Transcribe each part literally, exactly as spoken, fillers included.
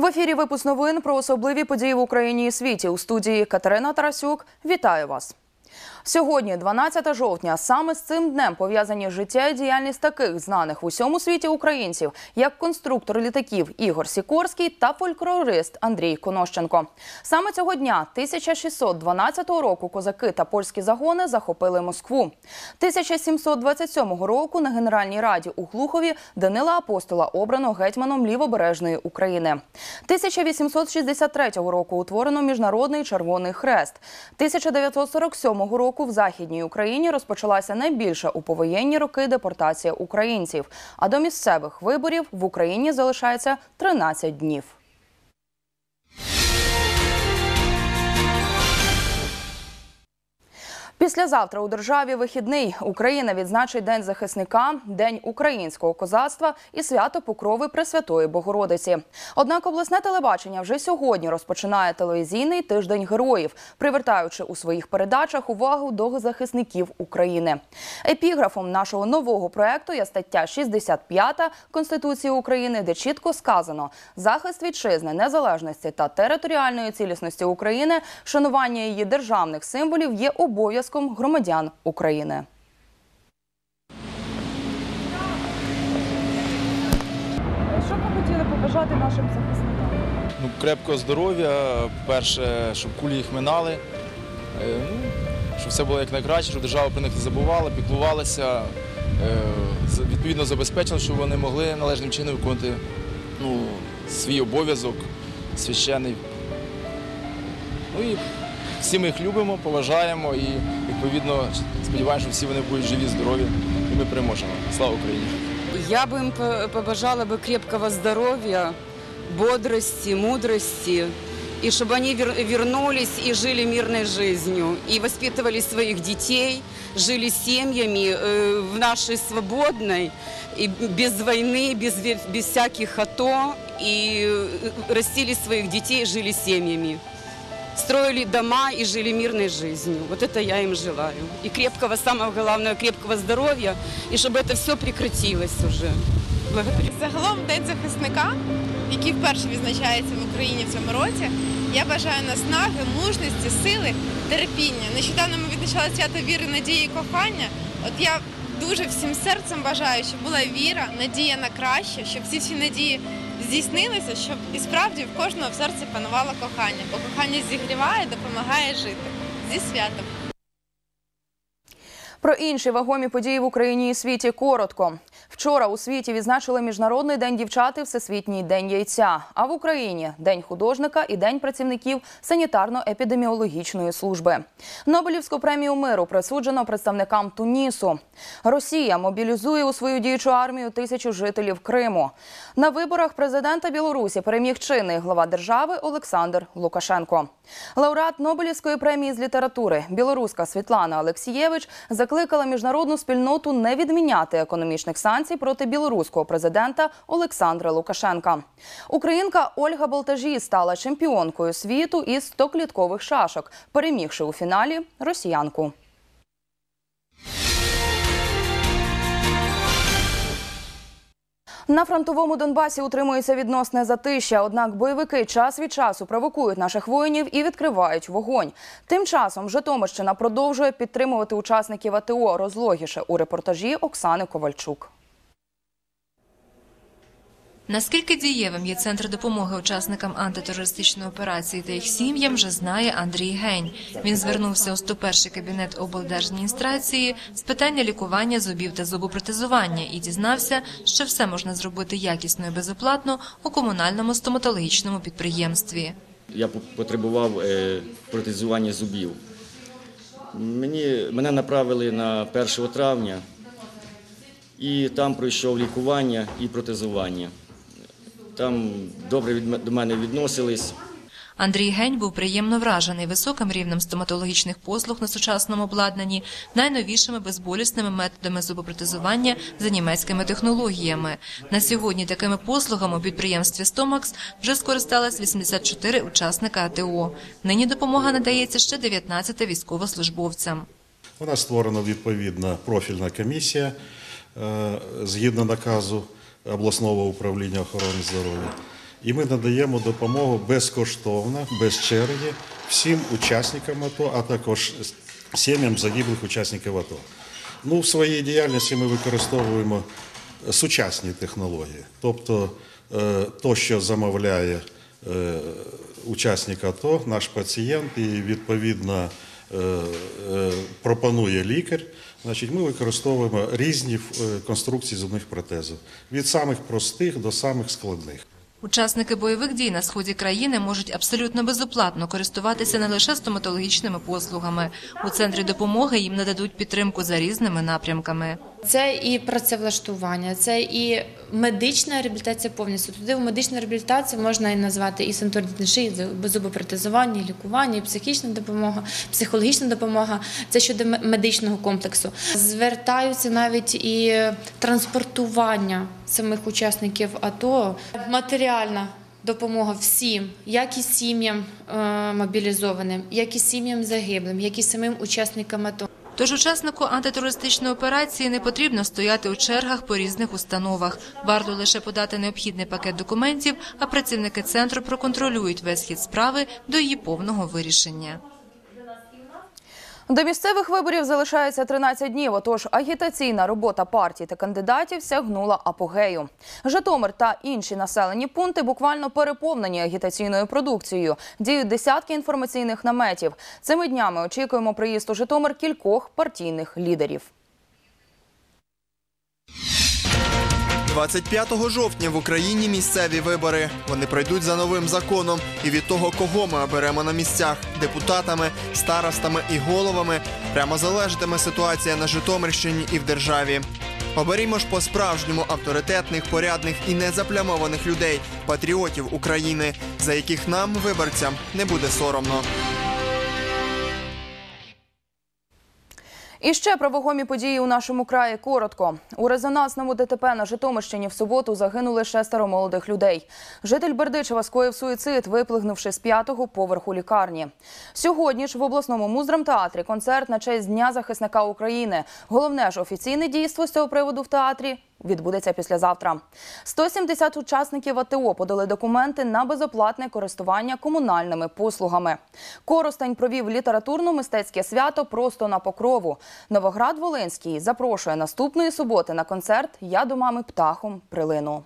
ефірі випуск новин про особливі події в Україні і світі. У студії Катерина Тарасюк. Вітаю вас. Сьогодні, дванадцяте жовтня, саме з цим днем пов'язані життя і діяльність таких знаних в усьому світі українців, як конструктор літаків Ігор Сікорський та фольклорист Андрій Конощенко. Саме цього дня, тисяча шістсот дванадцятого року, козаки та польські загони захопили Москву. тисяча сімсот двадцять сьомого року на Генеральній Раді у Глухові Данила Апостола обрано гетьманом Лівобережної України. тисяча вісімсот шістдесят третього року утворено Міжнародний Червоний Хрест. тисяча дев'ятсот сорок сьомого року в Західній Україні розпочалася найбільша у повоєнні роки депортація українців. А до місцевих виборів в Україні залишається тринадцять днів. Післязавтра у державі вихідний. Україна відзначить День захисника, День українського козацтва і свято Покрови Пресвятої Богородиці. Однак обласне телебачення вже сьогодні розпочинає телевізійний тиждень героїв, привертаючи у своїх передачах увагу до захисників України. Епіграфом нашого нового проєкту є стаття шістдесят п'ята Конституції України, де чітко сказано: захист вітчизни, незалежності та територіальної цілісності України, шанування її державних символів є обов'язком громадян України. Що б ви хотіли побажати нашим захисникам? Ну, крепкого здоров'я, перше, щоб кулі їх минали, ну, щоб все було як найкраще, щоб держава про них не забувала, піклувалася, відповідно забезпечила, щоб вони могли належним чином виконувати ну, свій обов'язок священний. Ну, і всі ми їх любимо, поважаємо і, відповідно, сподіваємося, що всі вони будуть живі, здорові і ми переможемо. Слава Україні! Я бы им побажала бы крепкого здоровья, бодрости, мудрости, и чтобы они вернулись и жили мирной жизнью, и воспитывали своих детей, жили семьями в нашей свободной, и без войны, без, без всяких АТО, и растили своих детей, жили семьями. Строили дома и жили мирной жизнью. Вот это я им желаю. И крепкого, самого главного, крепкого здоровья, и чтобы это все прекратилось уже. Благодарю. Загалом День захисника, який вперше відзначається в Україні в цьому році, я бажаю наснаги, мужності, сили, терпіння. Нещодавно ми відзначали свято віри, надії і кохання. От я дуже всім серцем бажаю, щоб була віра, надія на краще, щоб всі ці надії здійснилися, щоб і справді в кожного в серці панувало кохання, бо кохання зігріває, допомагає жити. Зі святом! Про інші вагомі події в Україні і світі коротко. Вчора у світі відзначили Міжнародний день дівчат і Всесвітній день яйця. А в Україні – День художника і День працівників санітарно-епідеміологічної служби. Нобелівську премію миру присуджено представникам Тунісу. Росія мобілізує у свою діючу армію тисячу жителів Криму. На виборах президента Білорусі переміг чинний глава держави Олександр Лукашенко. Лауреат Нобелівської премії з літератури білоруска Світлана Олексієвич закликала міжнародну спільноту не відміняти економічних санкцій проти білоруського президента Олександра Лукашенка. Українка Ольга Болтажій стала чемпіонкою світу із стокліткових шашок, перемігши у фіналі росіянку. На фронтовому Донбасі утримується відносне затища, однак бойовики час від часу провокують наших воїнів і відкривають вогонь. Тим часом Житомирщина продовжує підтримувати учасників АТО, розлогіше у репортажі Оксани Ковальчук. Наскільки дієвим є центр допомоги учасникам антитерористичної операції та їх сім'ям, вже знає Андрій Гень. Він звернувся у сто перший кабінет облдержадміністрації з питання лікування зубів та зубопротезування і дізнався, що все можна зробити якісно і безоплатно у комунальному стоматологічному підприємстві. Я потребував протезування зубів. Мені, мене направили на першого травня, і там пройшов лікування і протезування. Там добре від, до мене відносились. Андрій Гень був приємно вражений високим рівнем стоматологічних послуг на сучасному обладнанні, найновішими безболісними методами зубопротезування за німецькими технологіями. На сьогодні такими послугами у підприємстві «Стомакс» вже скористалось вісімдесят чотири учасника АТО. Нині допомога надається ще дев'ятнадцяти військовослужбовцям. У нас створена відповідна профільна комісія згідно наказу обласного управління охорони здоров'я. і ми надаємо допомогу безкоштовно, без черги всім учасникам АТО, а також сім'ям загиблих учасників АТО. Ну, в своїй діяльності ми використовуємо сучасні технології, тобто то, що замовляє учасник АТО, наш пацієнт, і відповідно пропонує лікар. Значить, ми використовуємо різні конструкції зубних протезів, від самих простих до самих складних. Учасники бойових дій на сході країни можуть абсолютно безоплатно користуватися не лише стоматологічними послугами. У центрі допомоги їм нададуть підтримку за різними напрямками. Це і працевлаштування, це і медична реабілітація повністю. Туди в медичну реабілітацію можна і назвати і санаторні шиї, зубопротезування, і лікування, і психічна допомога, психологічна допомога. Це щодо медичного комплексу. Звертаються навіть і транспортування самих учасників АТО, матеріальна допомога всім, як і сім'ям мобілізованим, як і сім'ям загиблим, як і самим учасникам АТО. Тож учаснику антитерористичної операції не потрібно стояти у чергах по різних установах. Варто лише подати необхідний пакет документів, а працівники центру проконтролюють весь хід справи до її повного вирішення. До місцевих виборів залишається тринадцять днів, отож агітаційна робота партій та кандидатів сягнула апогею. Житомир та інші населені пункти буквально переповнені агітаційною продукцією. Діють десятки інформаційних наметів. Цими днями очікуємо приїзд у Житомир кількох партійних лідерів. двадцять п'ятого жовтня в Україні місцеві вибори. Вони пройдуть за новим законом. І від того, кого ми оберемо на місцях – депутатами, старостами і головами – прямо залежатиме ситуація на Житомирщині і в державі. Оберімо ж по-справжньому авторитетних, порядних і незаплямованих людей – патріотів України, за яких нам, виборцям, не буде соромно. І ще про вагомі події у нашому краї коротко. У резонансному ДТП на Житомирщині в суботу загинули шестеро молодих людей. Житель Бердичева скоїв суїцид, виплигнувши з п'ятого поверху лікарні. Сьогодні ж в обласному муздрамтеатрі концерт на честь Дня захисника України. Головне ж, офіційне дійство з цього приводу в театрі відбудеться післязавтра. сто сімдесят учасників АТО подали документи на безоплатне користування комунальними послугами. Коростень провів літературно-мистецьке свято просто на Покрову. Новоград-Волинський запрошує наступної суботи на концерт «Я до мами птахом прилину».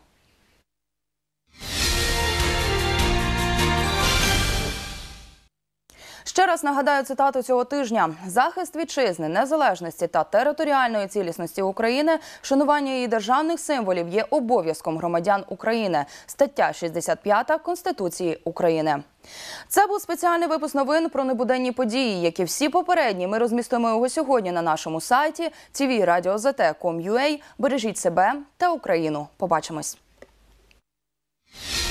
Ще раз нагадаю цитату цього тижня. Захист вітчизни, незалежності та територіальної цілісності України, шанування її державних символів є обов'язком громадян України. Стаття шістдесят п'ята Конституції України. Це був спеціальний випуск новин про небуденні події, як і всі попередні. Ми розмістимо його сьогодні на нашому сайті ті ві радіо зет те крапка ком крапка ю а. Бережіть себе та Україну. Побачимось.